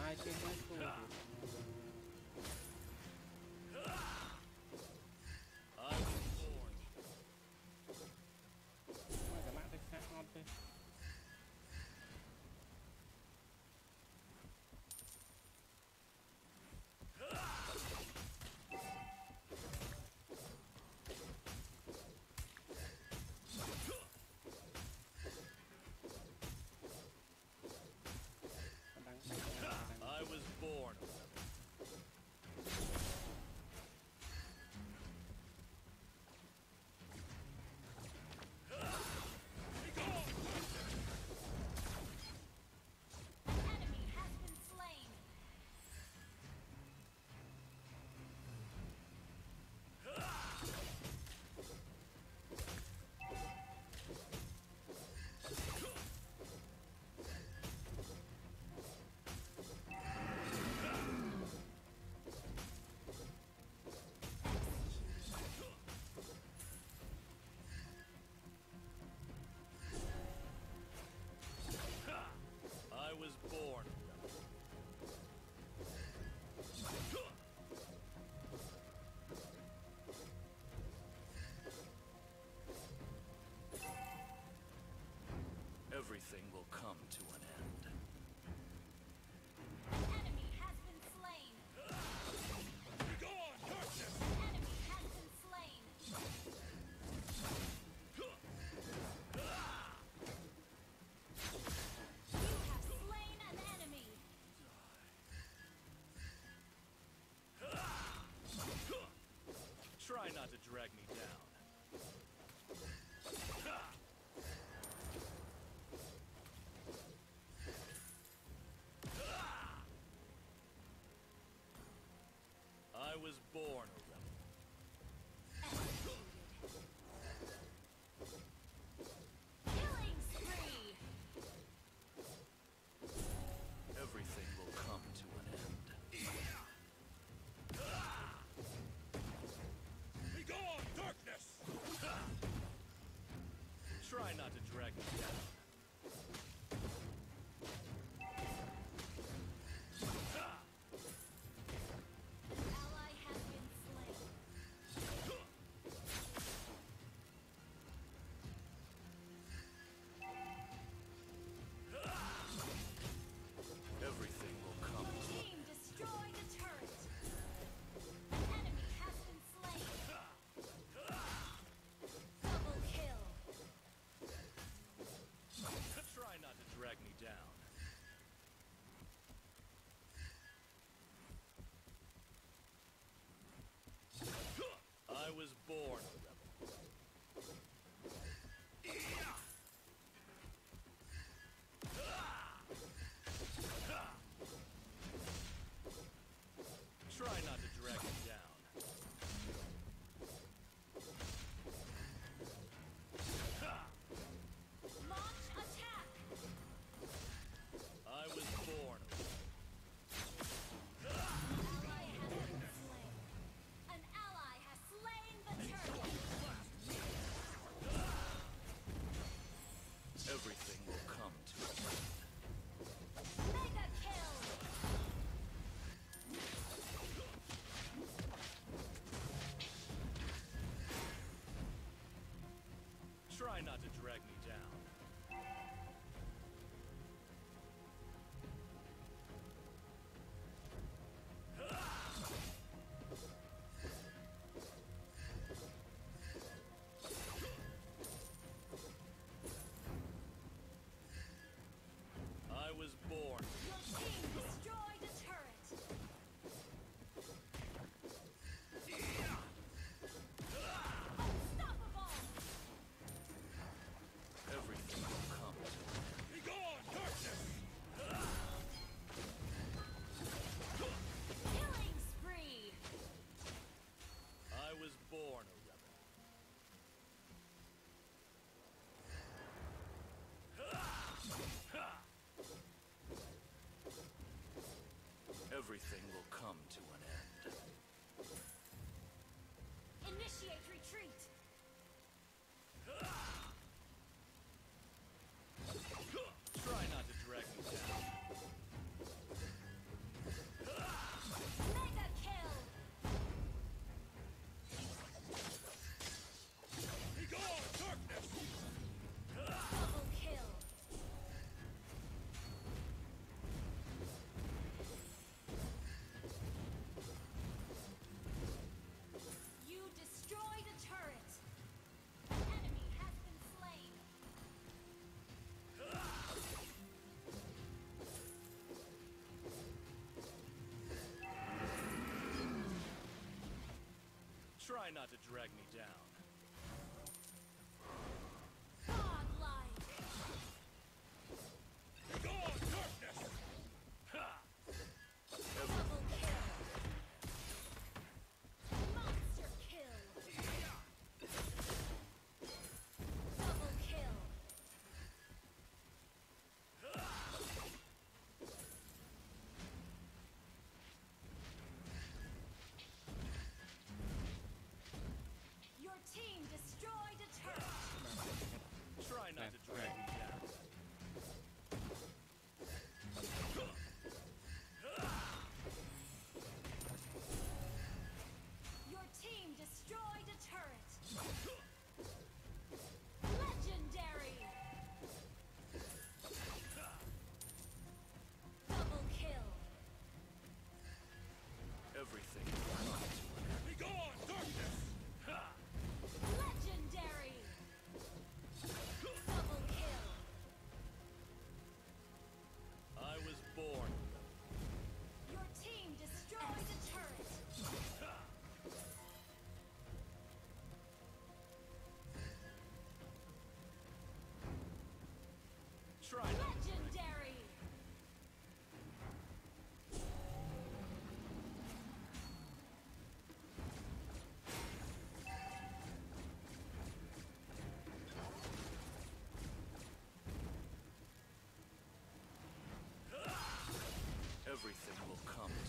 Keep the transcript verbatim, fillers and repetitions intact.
ai trên cái khu thì mà các bạn thích khác ngon thế. I was born. Enemy has been slain. I was born. Everything will come to an end. Enemy has been slain. Be gone, darkness! Enemy has been slain. You have slain an enemy. Try not to drag me down. I was born a rebel. Killing spree. Everything will come to an end. Be gone, darkness! Try not to drag me down. Ally has been slain. Everything will come. Your team destroyed the turret. Enemy has been slain. Double kill. Try not to drag me down. Godlike. Go on, darkness! Ha! Double kill. Monster kill. Double kill. Your team destroyed a turret. Try not to drag me down. Your team destroyed a turret. Legendary. Double kill. Everything will come to an end. Be gone, darkness! Ha! Legendary. Double kill. I was born. Your team destroyed a turret. Try not to drag me Legendary. Everything will come to